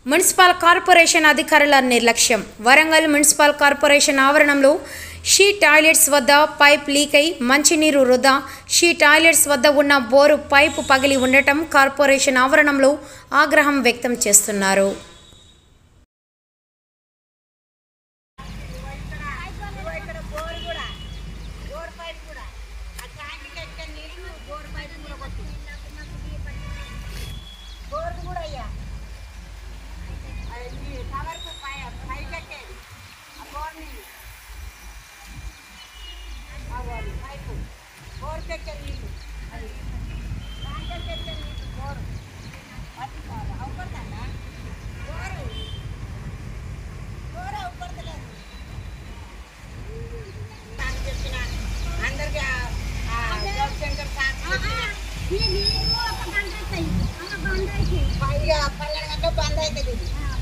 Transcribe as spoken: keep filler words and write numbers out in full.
Municipal corporation అధికారుల నిర్లక్ష్యం. Warangal municipal corporation ఆవరణంలో షీ టాయిలెట్స్ వద్ద పైప్ లీక్ అయి మంచినీరు వృధా. షీ టాయిలెట్స్ వద్ద ఉన్న బోరు పైపు పగిలి ఉండటం కార్పొరేషన్ ఆవరణంలో ఆగ్రహం వ్యక్తం చేస్తున్నారు. పన్నెండు గంటలకు బంద్ అవుతుంది.